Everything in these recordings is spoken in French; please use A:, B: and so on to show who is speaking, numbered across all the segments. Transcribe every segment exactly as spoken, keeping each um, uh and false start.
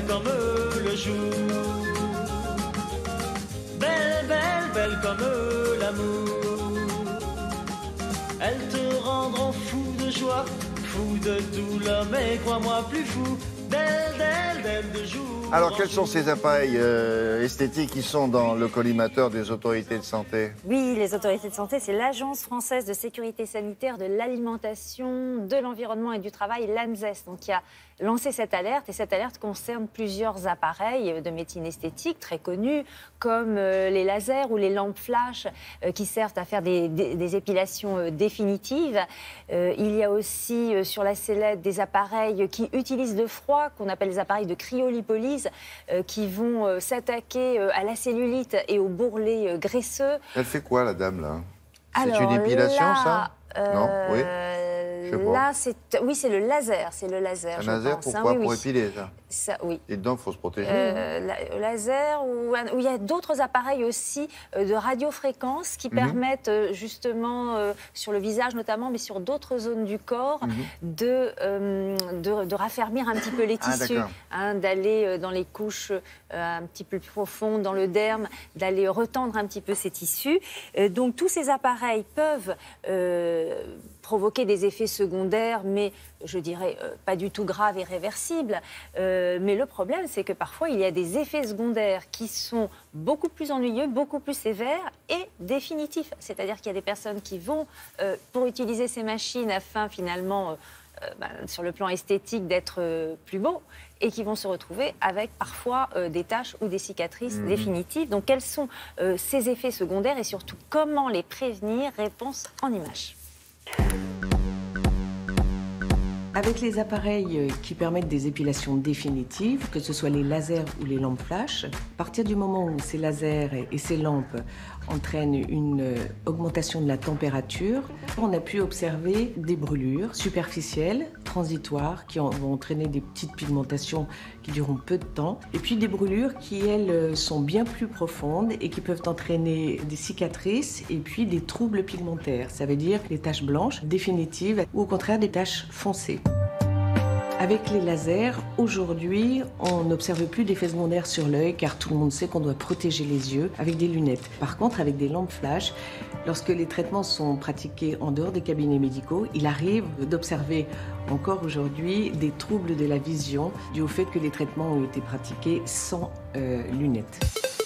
A: comme le jour. Belle, belle, belle comme l'amour. Elles te rendront fou de joie, fou de douleur, mais crois-moi plus fou. Belle, belle, belle de jour.
B: Alors, quels sont ces appareils euh, esthétiques qui sont dans le collimateur des autorités de santé?
C: Oui, les autorités de santé, c'est l'Agence française de sécurité sanitaire de l'alimentation, de l'environnement et du travail, l'ANSES, donc qui a lancé cette alerte. Et cette alerte concerne plusieurs appareils de médecine esthétique très connus, comme euh, les lasers ou les lampes flash, euh, qui servent à faire des, des, des épilations euh, définitives. Euh, il y a aussi euh, sur la sellette des appareils qui utilisent le froid, qu'on appelle les appareils de cryolipolyse, euh, qui vont euh, s'attaquer euh, à la cellulite et aux bourrelets euh, graisseux.
B: Elle fait quoi, la dame, là? C'est
C: Alors,
B: une épilation,
C: là,
B: ça?
C: euh,
B: Non? Oui?
C: Là, c'est oui, c'est le laser, c'est le laser.
B: Un
C: je
B: laser,
C: pense,
B: pourquoi?
C: hein, oui,
B: Pour
C: oui.
B: épiler, ça?
C: Ça, oui.
B: Et dedans, il faut se protéger.
C: Euh, la, laser, ou, ou il y a d'autres appareils aussi euh, de radiofréquence qui
B: Mhm.
C: permettent euh, justement, euh, sur le visage notamment, mais sur d'autres zones du corps,
B: Mhm.
C: de, euh, de, de raffermir un petit peu les
B: Ah,
C: tissus,
B: d'accord.
C: hein, d'aller euh, dans les couches euh, un petit peu plus profondes, dans le derme, d'aller retendre un petit peu ces tissus. Euh, donc tous ces appareils peuvent euh, provoquer des effets secondaires, mais je dirais euh, pas du tout graves et réversibles. Euh, mais le problème, c'est que parfois, il y a des effets secondaires qui sont beaucoup plus ennuyeux, beaucoup plus sévères et définitifs. C'est-à-dire qu'il y a des personnes qui vont, euh, pour utiliser ces machines afin finalement, euh, euh, bah, sur le plan esthétique, d'être euh, plus beau, et qui vont se retrouver avec parfois euh, des taches ou des cicatrices
B: Mmh.
C: définitives. Donc, quels sont euh, ces effets secondaires et surtout comment les prévenir? Réponse en images.
D: Avec les appareils qui permettent des épilations définitives, que ce soit les lasers ou les lampes flash, à partir du moment où ces lasers et ces lampes entraînent une augmentation de la température, on a pu observer des brûlures superficielles, transitoires, qui vont entraîner des petites pigmentations qui dureront peu de temps, et puis des brûlures qui, elles, sont bien plus profondes et qui peuvent entraîner des cicatrices et puis des troubles pigmentaires, ça veut dire des taches blanches définitives ou au contraire des taches foncées. Avec les lasers, aujourd'hui, on n'observe plus d'effets secondaires sur l'œil car tout le monde sait qu'on doit protéger les yeux avec des lunettes. Par contre, avec des lampes flash, lorsque les traitements sont pratiqués en dehors des cabinets médicaux, il arrive d'observer encore aujourd'hui des troubles de la vision dû au fait que les traitements ont été pratiqués sans euh, lunettes.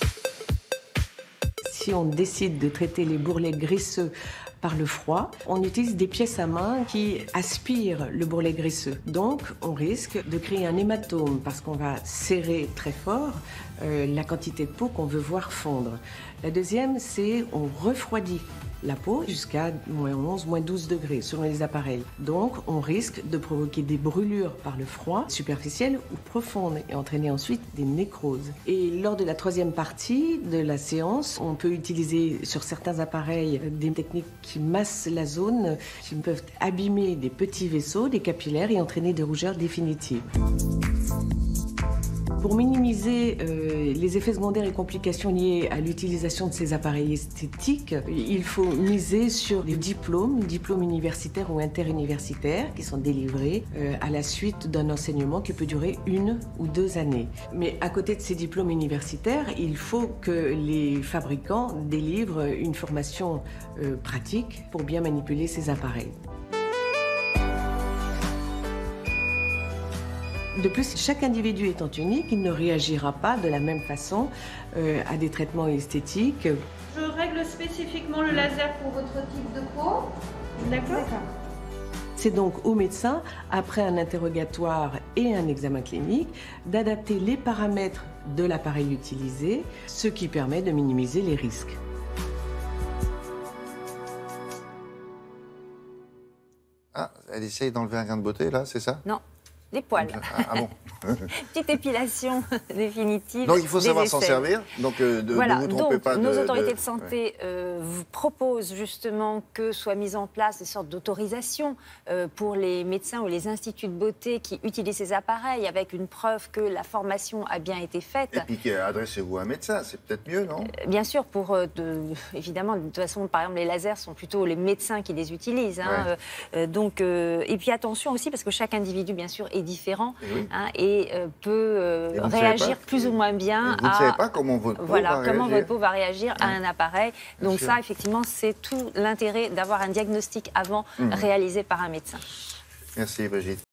D: Si on décide de traiter les bourrelets graisseux par le froid, on utilise des pièces à main qui aspirent le bourrelet graisseux. Donc, on risque de créer un hématome parce qu'on va serrer très fort euh, la quantité de peau qu'on veut voir fondre. La deuxième, c'est on refroidit la peau jusqu'à moins onze, moins douze degrés selon les appareils. Donc, on risque de provoquer des brûlures par le froid, superficielles ou profondes, et entraîner ensuite des nécroses. Et lors de la troisième partie de la séance, on peut utiliser sur certains appareils des techniques qui massent la zone, qui peuvent abîmer des petits vaisseaux, des capillaires et entraîner des rougeurs définitives. Pour minimiser euh, les effets secondaires et complications liées à l'utilisation de ces appareils esthétiques, il faut miser sur des diplômes, diplômes universitaires ou interuniversitaires qui sont délivrés euh, à la suite d'un enseignement qui peut durer une ou deux années. Mais à côté de ces diplômes universitaires, il faut que les fabricants délivrent une formation euh, pratique pour bien manipuler ces appareils. De plus, chaque individu étant unique, il ne réagira pas de la même façon euh, à des traitements esthétiques.
E: Je règle spécifiquement le laser pour votre type de peau. D'accord.
D: C'est donc au médecin, après un interrogatoire et un examen clinique, d'adapter les paramètres de l'appareil utilisé, ce qui permet de minimiser les risques.
B: Ah, elle essaye d'enlever un grain de beauté, là, c'est ça?
C: Non. Des poils.
B: Ah, ah bon.
C: Petite épilation définitive.
B: Donc il faut savoir s'en servir. Donc euh, de,
C: voilà.
B: ne vous trompez
C: Donc,
B: pas.
C: Nos
B: de,
C: autorités
B: de...
C: de santé
B: ouais.
C: euh, vous proposent justement que soient mises en place des sortes d'autorisations euh, pour les médecins ou les instituts de beauté qui utilisent ces appareils avec une preuve que la formation a bien été faite.
B: Et puis adressez-vous à un médecin, c'est peut-être mieux, non?
C: euh, Bien sûr, pour euh, de, évidemment, de toute façon, par exemple, les lasers sont plutôt les médecins qui les utilisent. Hein,
B: ouais.
C: euh, donc, euh, et puis attention aussi parce que chaque individu, bien sûr, est différent.
B: Et oui.
C: Hein, et et euh, peut euh,
B: Et vous ne
C: réagir
B: savez pas-
C: plus ou moins bien
B: Vous ne
C: à...
B: savez pas comment votre peau
C: Voilà,
B: va
C: comment
B: réagir.
C: votre peau va réagir à un appareil.
B: Bien
C: Donc
B: sûr.
C: ça, effectivement, c'est tout l'intérêt d'avoir un diagnostic avant
B: Mhm.
C: réalisé par un médecin.
B: Merci Brigitte.